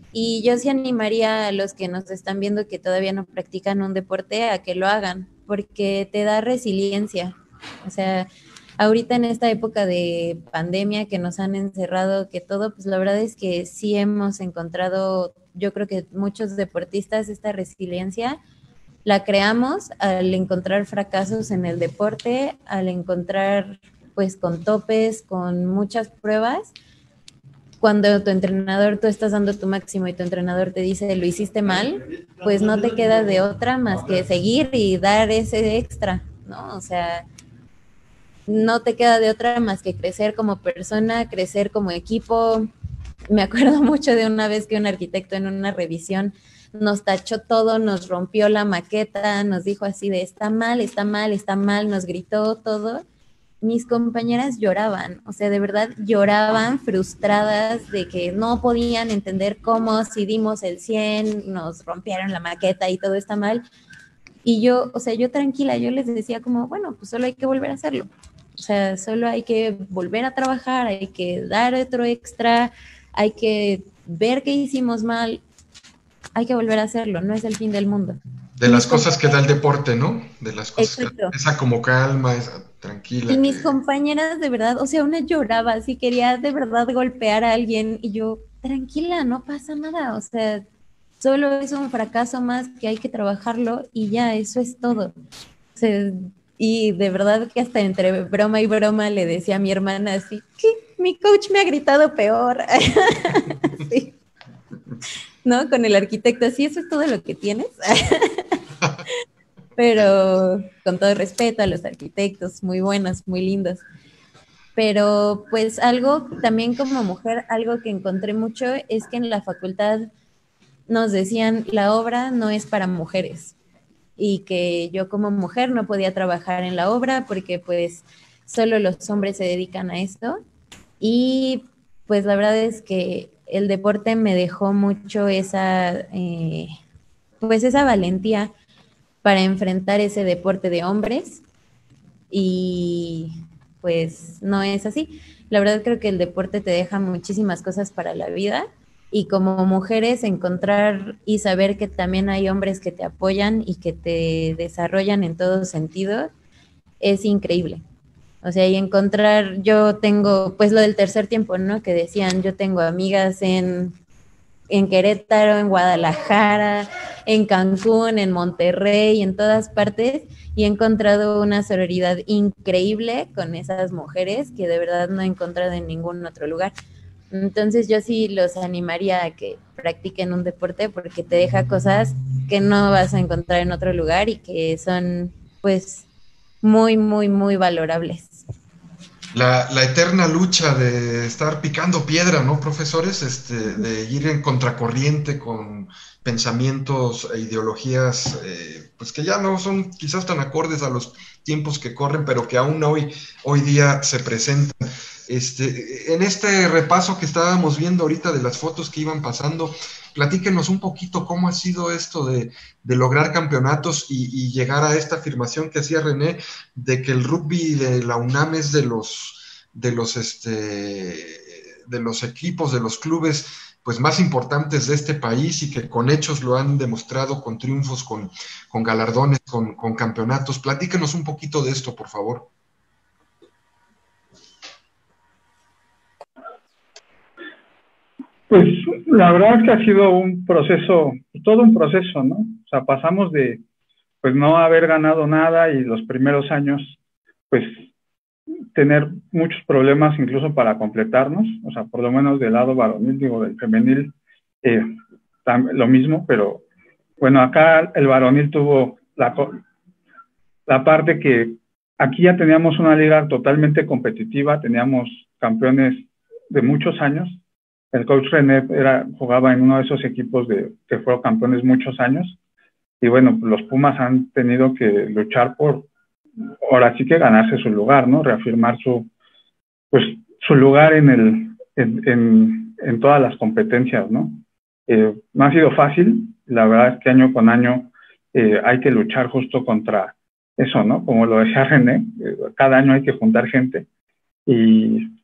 Y yo sí animaría a los que nos están viendo que todavía no practican un deporte a que lo hagan, porque te da resiliencia. O sea, ahorita en esta época de pandemia que nos han encerrado, que todo, pues la verdad es que sí hemos encontrado, yo creo que muchos deportistas, esta resiliencia la creamos al encontrar fracasos en el deporte, al encontrar pues con topes, con muchas pruebas. Cuando tu entrenador, tú estás dando tu máximo y tu entrenador te dice, lo hiciste mal, pues no te queda de otra más que seguir y dar ese extra, ¿no? O sea, no te queda de otra más que crecer como persona, crecer como equipo. Me acuerdo mucho de una vez que un arquitecto en una revisión nos tachó todo, nos rompió la maqueta, nos dijo así de está mal, está mal, está mal, nos gritó todo. Mis compañeras lloraban, o sea, de verdad lloraban frustradas de que no podían entender cómo si dimos el cien, nos rompieron la maqueta y todo está mal. Y yo, o sea, yo tranquila, yo les decía como, bueno, pues solo hay que volver a hacerlo. O sea, solo hay que volver a trabajar, hay que dar otro extra, hay que ver qué hicimos mal, hay que volver a hacerlo, no es el fin del mundo. De las cosas que da el deporte, ¿no? De las cosas Exacto. que esa como calma, esa tranquila. Y mis que... compañeras de verdad, o sea, una lloraba, así quería de verdad golpear a alguien y yo, tranquila, no pasa nada, o sea, solo es un fracaso más que hay que trabajarlo y ya, eso es todo. O sea, y de verdad que hasta entre broma y broma le decía a mi hermana así, que mi coach me ha gritado peor. Sí. ¿No? Con el arquitecto, así, eso es todo lo que tienes. Pero con todo respeto a los arquitectos, muy buenos, muy lindos. Pero pues algo también como mujer, algo que encontré mucho es que en la facultad nos decían la obra no es para mujeres y que yo como mujer no podía trabajar en la obra porque pues solo los hombres se dedican a esto. Y pues la verdad es que el deporte me dejó mucho esa, eh, pues esa valentía para enfrentar ese deporte de hombres y pues no es así. La verdad creo que el deporte te deja muchísimas cosas para la vida y como mujeres encontrar y saber que también hay hombres que te apoyan y que te desarrollan en todo sentido es increíble. O sea, y encontrar, yo tengo, pues lo del tercer tiempo, ¿no? Que decían, yo tengo amigas en, en Querétaro, en Guadalajara, en Cancún, en Monterrey, en todas partes, y he encontrado una sororidad increíble con esas mujeres que de verdad no he encontrado en ningún otro lugar. Entonces yo sí los animaría a que practiquen un deporte porque te deja cosas que no vas a encontrar en otro lugar y que son, pues, muy, muy, muy valorables. La, la eterna lucha de estar picando piedra, ¿no, profesores? Este, de ir en contracorriente con pensamientos e ideologías, eh, pues que ya no son quizás tan acordes a los tiempos que corren, pero que aún hoy, hoy día se presentan. Este, en este repaso que estábamos viendo ahorita de las fotos que iban pasando, platíquenos un poquito cómo ha sido esto de, de lograr campeonatos y, y llegar a esta afirmación que hacía René de que el rugby de la UNAM es de los, de los, este, de los equipos, de los clubes pues más importantes de este país y que con hechos lo han demostrado con triunfos, con, con galardones, con, con campeonatos. Platíquenos un poquito de esto, por favor. Pues la verdad es que ha sido un proceso, todo un proceso, ¿no? O sea, pasamos de pues no haber ganado nada y los primeros años, pues tener muchos problemas incluso para completarnos, o sea, por lo menos del lado varonil, digo, del femenil, eh, lo mismo, pero bueno, acá el varonil tuvo la, la parte que aquí ya teníamos una liga totalmente competitiva, teníamos campeones de muchos años. El coach René era, jugaba en uno de esos equipos de, que fueron campeones muchos años. Y bueno, los Pumas han tenido que luchar por, ahora sí que ganarse su lugar, ¿no? Reafirmar su, pues, su lugar en, el, en, en, en todas las competencias, ¿no? Eh, no ha sido fácil. La verdad es que año con año eh, hay que luchar justo contra eso, ¿no? Como lo decía René, eh, cada año hay que juntar gente. Y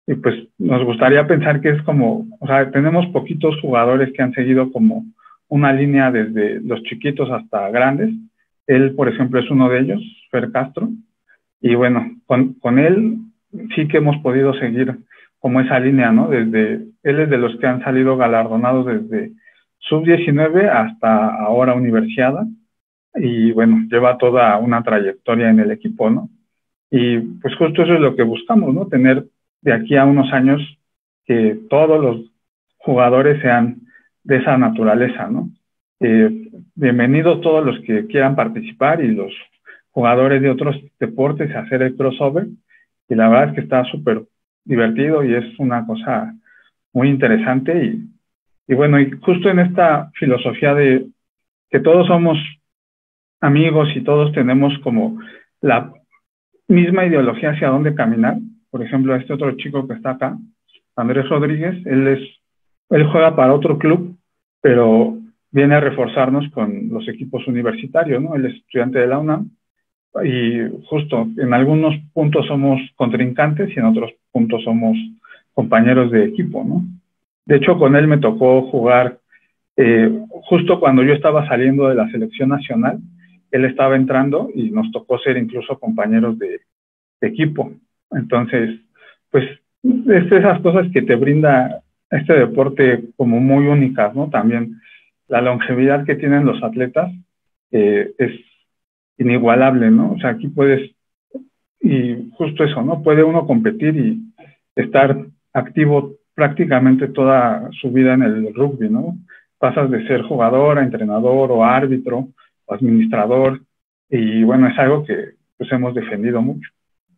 y pues nos gustaría pensar que es como, o sea, tenemos poquitos jugadores que han seguido como una línea desde los chiquitos hasta grandes. Él, por ejemplo, es uno de ellos, Fer Castro, y bueno, con, con él sí que hemos podido seguir como esa línea, ¿no? Desde, él es de los que han salido galardonados desde sub diecinueve hasta ahora universiada, y bueno, lleva toda una trayectoria en el equipo, ¿no? Y pues justo eso es lo que buscamos, ¿no? Tener de aquí a unos años que todos los jugadores sean de esa naturaleza, ¿no? Eh, bienvenidos todos los que quieran participar y los jugadores de otros deportes a hacer el crossover, y la verdad es que está súper divertido y es una cosa muy interesante, y, y bueno, y justo en esta filosofía de que todos somos amigos y todos tenemos como la misma ideología hacia dónde caminar. Por ejemplo, este otro chico que está acá, Andrés Rodríguez, él es, él juega para otro club, pero viene a reforzarnos con los equipos universitarios, ¿no? Él es estudiante de la UNAM, y justo en algunos puntos somos contrincantes y en otros puntos somos compañeros de equipo, ¿no? De hecho, con él me tocó jugar eh, justo cuando yo estaba saliendo de la selección nacional. Él estaba entrando y nos tocó ser incluso compañeros de, de equipo. Entonces, pues, es de esas cosas que te brinda este deporte como muy únicas, ¿no? También la longevidad que tienen los atletas eh, es inigualable, ¿no? O sea, aquí puedes, y justo eso, ¿no? Puede uno competir y estar activo prácticamente toda su vida en el rugby, ¿no? Pasas de ser jugador a entrenador o árbitro o administrador, y bueno, es algo que pues hemos defendido mucho.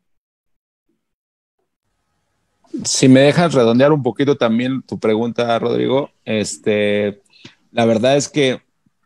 Si me dejas redondear un poquito también tu pregunta, Rodrigo, este, la verdad es que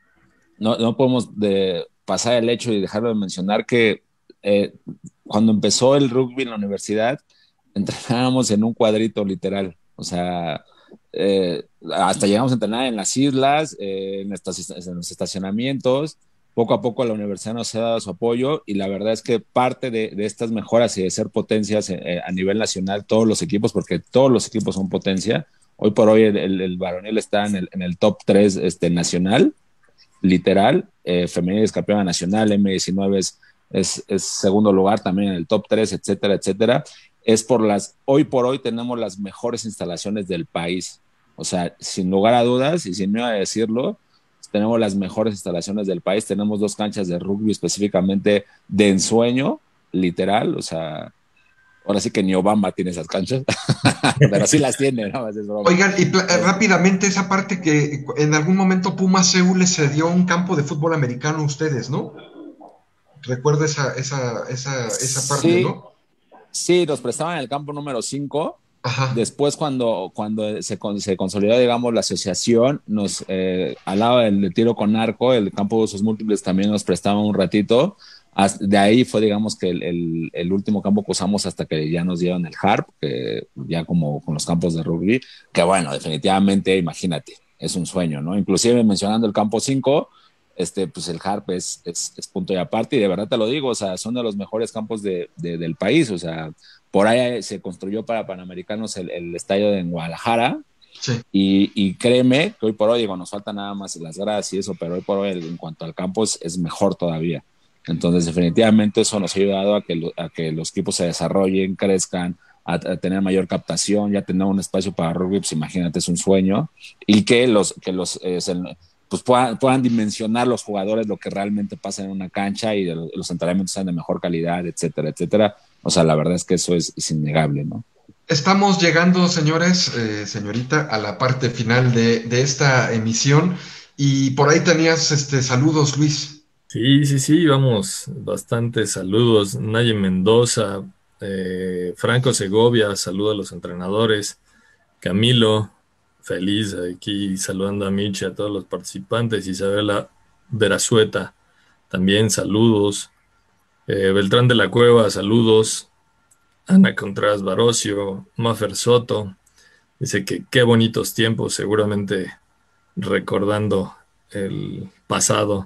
no, no podemos de pasar el hecho y dejarlo de mencionar que eh, cuando empezó el rugby en la universidad, entrenábamos en un cuadrito literal, o sea, eh, hasta llegamos a entrenar en las islas, eh, en, estas, en los estacionamientos. Poco a poco la universidad nos ha dado su apoyo, y la verdad es que parte de, de estas mejoras y de ser potencias eh, a nivel nacional, todos los equipos, porque todos los equipos son potencia. Hoy por hoy el, el, el varonil está en el, en el top tres este, nacional, literal. Eh, femenil es campeona nacional, eme diecinueve es, es, es segundo lugar también en el top tres, etcétera, etcétera. Es por las, hoy por hoy tenemos las mejores instalaciones del país. O sea, sin lugar a dudas, y sin miedo a decirlo, tenemos las mejores instalaciones del país. Tenemos dos canchas de rugby específicamente de ensueño, literal. O sea, ahora sí que ni Obama tiene esas canchas, pero sí las tiene, ¿no? Es broma. Oigan, y pl- rápidamente esa parte que en algún momento Pumas C U les cedió un campo de fútbol americano a ustedes, ¿no? Recuerdo esa, esa, esa, esa parte, Sí, ¿no? sí, nos prestaban el campo número cinco. Ajá. Después, cuando, cuando se, se consolidó, digamos, la asociación, nos, eh, al lado del, del tiro con arco, el campo de usos múltiples también nos prestaba un ratito. Hasta, de ahí fue, digamos, que el, el, el último campo que usamos hasta que ya nos dieron el Harp, que ya como con los campos de rugby, que bueno, definitivamente, imagínate, es un sueño, ¿no? Inclusive mencionando el campo cinco, este, pues el Harp es, es, es punto y aparte, y de verdad te lo digo, o sea, son de los mejores campos de, de, del país. O sea, por ahí se construyó para Panamericanos el, el estadio en Guadalajara. Sí. Y, y créeme que hoy por hoy, digo, nos falta nada más las gradas y eso, pero hoy por hoy en cuanto al campo es, es mejor todavía. Entonces definitivamente eso nos ha ayudado a que, lo, a que los equipos se desarrollen, crezcan, a, a tener mayor captación, ya tener un espacio para rugby, pues imagínate, es un sueño. Y que los, que los eh, se, pues puedan, puedan dimensionar los jugadores lo que realmente pasa en una cancha, y de los, los entrenamientos sean de mejor calidad, etcétera, etcétera. O sea, la verdad es que eso es, es innegable, ¿no? Estamos llegando, señores, eh, señorita, a la parte final de, de esta emisión, y por ahí tenías este, saludos, Luis. Sí, sí, sí, vamos, bastantes saludos. Naye Mendoza, eh, Franco Segovia, saluda a los entrenadores. Camilo, feliz aquí saludando a Mitch y a todos los participantes. Isabela Verazueta, también saludos. Eh, Beltrán de la Cueva, saludos. Ana Contreras Barocio, Mafer Soto, dice que qué bonitos tiempos, seguramente recordando el pasado.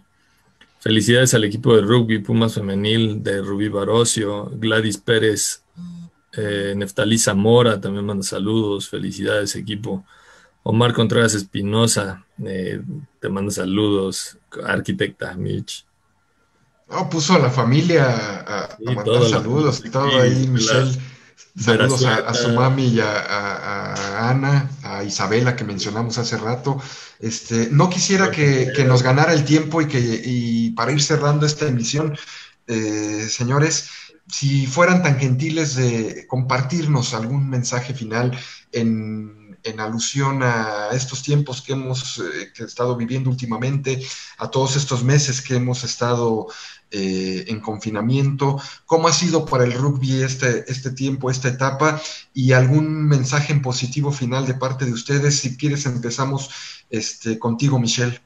Felicidades al equipo de rugby Pumas Femenil de Rubí Barocio. Gladys Pérez Eh, Neftalí Zamora también manda saludos, felicidades equipo. Omar Contreras Espinosa, eh, te manda saludos, arquitecta Mitch. No, puso a la familia a, a Sí, mandar toda la saludos y familia, todo sí, ahí, Michelle. Saludos a, a su Verazuela. mami y a, a- a Ana, a Isabela que mencionamos hace rato. Este, no quisiera que, que nos ganara el tiempo y que y para ir cerrando esta emisión, eh, señores, si fueran tan gentiles de compartirnos algún mensaje final en, en alusión a estos tiempos que hemos eh, que he estado viviendo últimamente, a todos estos meses que hemos estado eh, en confinamiento, cómo ha sido para el rugby este, este tiempo, esta etapa, y algún mensaje en positivo final de parte de ustedes. Si quieres, empezamos este, contigo, Michelle.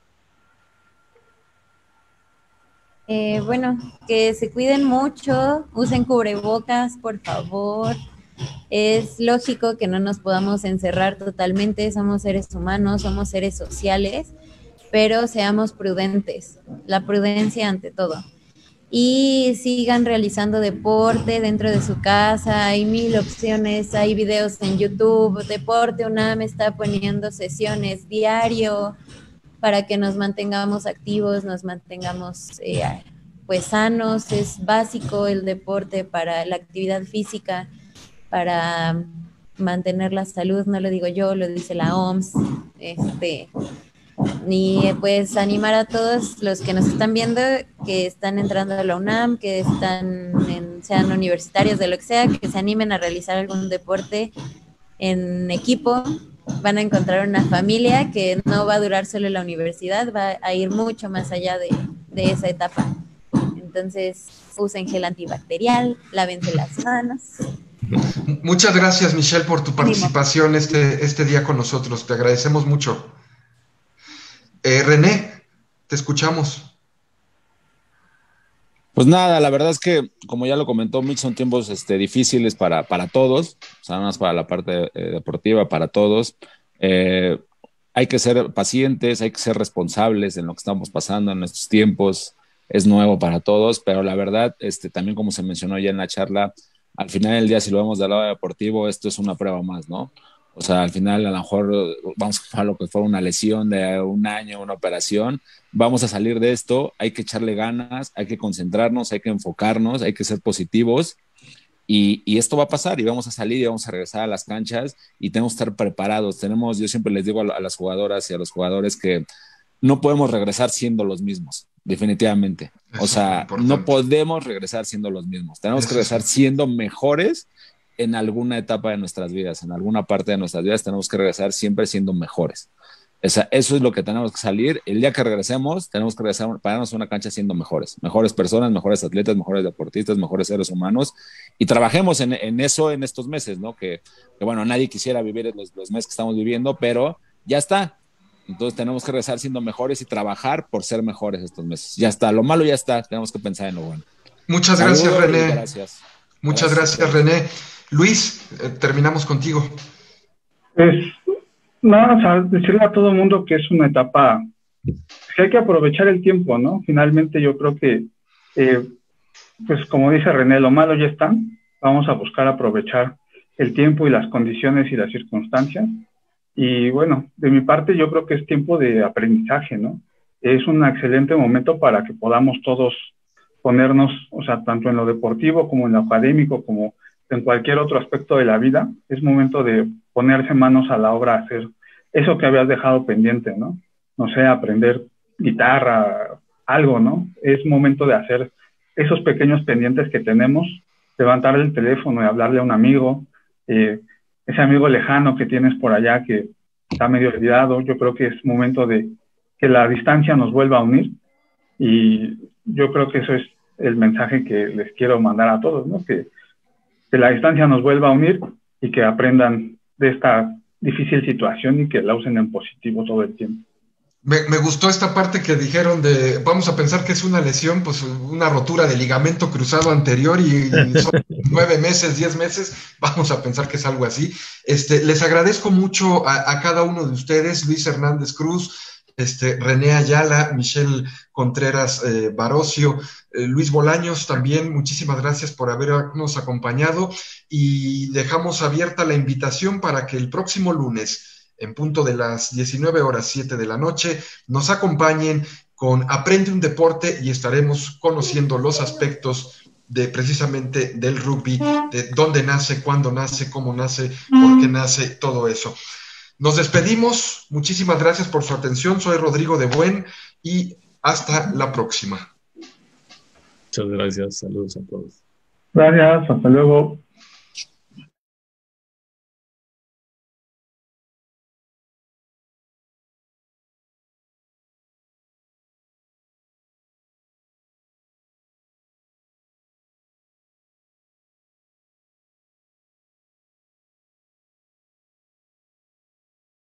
Eh, bueno, que se cuiden mucho, usen cubrebocas, por favor. Es lógico que no nos podamos encerrar totalmente, somos seres humanos, somos seres sociales, pero seamos prudentes, la prudencia ante todo. Y sigan realizando deporte dentro de su casa, hay mil opciones, hay videos en YouTube, Deporte UNAM está poniendo sesiones diario para que nos mantengamos activos, nos mantengamos eh, pues sanos. Es básico el deporte para la actividad física, para mantener la salud, no lo digo yo, lo dice la O M S. Este, y pues animar a todos los que nos están viendo, que están entrando a la UNAM, que están en, sean universitarios, de lo que sea, que se animen a realizar algún deporte en equipo. Van a encontrar una familia que no va a durar solo en la universidad, va a ir mucho más allá de, de esa etapa. Entonces, usen gel antibacterial, lávense las manos. Muchas gracias, Michelle, por tu participación este, este día con nosotros. Te agradecemos mucho. Eh, René, te escuchamos. Pues nada, la verdad es que, como ya lo comentó Mitch, son tiempos este, difíciles para, para todos, o sea, nada más para la parte eh, deportiva, para todos. Eh, hay que ser pacientes, hay que ser responsables en lo que estamos pasando en estos tiempos. Es nuevo para todos, pero la verdad, este, también como se mencionó ya en la charla, al final del día, si lo vemos del lado deportivo, esto es una prueba más, ¿no? O sea, al final a lo mejor vamos a lo que fue una lesión de un año, una operación, vamos a salir de esto, hay que echarle ganas, hay que concentrarnos, hay que enfocarnos, hay que ser positivos y, y esto va a pasar y vamos a salir y vamos a regresar a las canchas y tenemos que estar preparados. Tenemos, yo siempre les digo a, a las jugadoras y a los jugadores que no podemos regresar siendo los mismos, definitivamente. Eso o sea, no podemos regresar siendo los mismos, tenemos Eso que regresar sí. siendo mejores en alguna etapa de nuestras vidas, en alguna parte de nuestras vidas tenemos que regresar siempre siendo mejores. O sea, eso es lo que tenemos que salir. El día que regresemos, tenemos que regresar, pararnos a una cancha siendo mejores, mejores personas, mejores atletas, mejores deportistas, mejores seres humanos, y trabajemos en, en eso en estos meses, ¿no? Que, que bueno, nadie quisiera vivir los, los meses que estamos viviendo, pero ya está. Entonces tenemos que regresar siendo mejores y trabajar por ser mejores estos meses. Ya está, lo malo ya está, tenemos que pensar en lo bueno. Muchas Saludos gracias, René. Gracias. Muchas gracias, gracias René. Luis, eh, terminamos contigo. Pues nada, o sea, decirle a todo el mundo que es una etapa que hay que aprovechar el tiempo, ¿no? Finalmente yo creo que, eh, pues como dice René, lo malo ya está. Vamos a buscar aprovechar el tiempo y las condiciones y las circunstancias. Y bueno, de mi parte yo creo que es tiempo de aprendizaje, ¿no? Es un excelente momento para que podamos todos ponernos, o sea, tanto en lo deportivo como en lo académico, como en cualquier otro aspecto de la vida. Es momento de ponerse manos a la obra, hacer eso que habías dejado pendiente, ¿no? No sé, aprender guitarra, algo, ¿no? Es momento de hacer esos pequeños pendientes que tenemos, levantar el teléfono y hablarle a un amigo, eh, ese amigo lejano que tienes por allá que está medio olvidado. Yo creo que es momento de que la distancia nos vuelva a unir y yo creo que eso es el mensaje que les quiero mandar a todos, ¿no? Que, que la distancia nos vuelva a unir y que aprendan de esta difícil situación y que la usen en positivo todo el tiempo. Me, me gustó esta parte que dijeron de, vamos a pensar que es una lesión, pues una rotura de ligamento cruzado anterior y, y son nueve meses, diez meses, vamos a pensar que es algo así. Este, les agradezco mucho a, a cada uno de ustedes, Luis Hernández Cruz, este, René Ayala, Michelle Contreras eh, Barocio, eh, Luis Bolaños también, muchísimas gracias por habernos acompañado y dejamos abierta la invitación para que el próximo lunes, en punto de las diecinueve horas siete de la noche, nos acompañen con Aprende un Deporte y estaremos conociendo los aspectos de precisamente del rugby, de dónde nace, cuándo nace, cómo nace, por qué nace, todo eso. Nos despedimos, muchísimas gracias por su atención, soy Rodrigo de Buen y hasta la próxima. Muchas gracias, saludos a todos. Gracias, hasta luego.